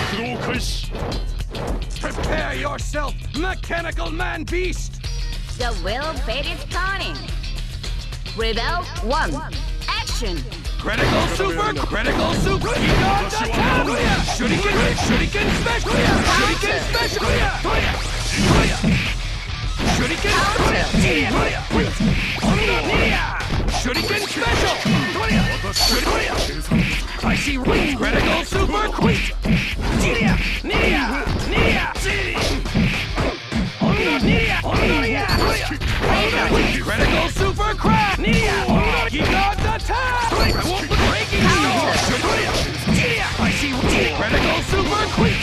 Prepare yourself, mechanical man beast! The will fate is turning. Rebel 1. Action! Critical super! Critical super! Egon attack! Shuriken! Shuriken special! Shuriken special! Shuriken! Shuriken special! I see critical super! Critical super crash! Egon's attack! Breaking storm! I see critical super quick!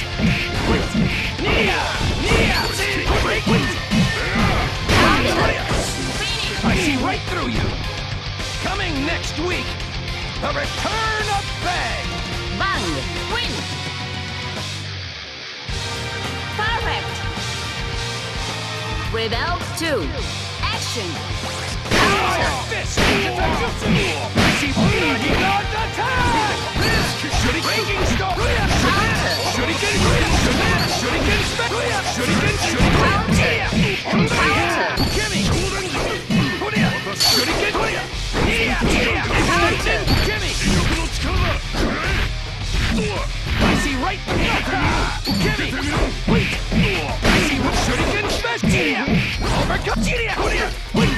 I see right through you! Coming next week, the return of Bang! Bang! Win! Perfect! Rebel 2. Action! Fist! I see Egon's attack! Breaking storm! Shuriken! Shuriken special! Shuriken! Kimmy! Shuriken! Kimmy! I see right Kimmy! Wait! I see Shuriken special! Overcut!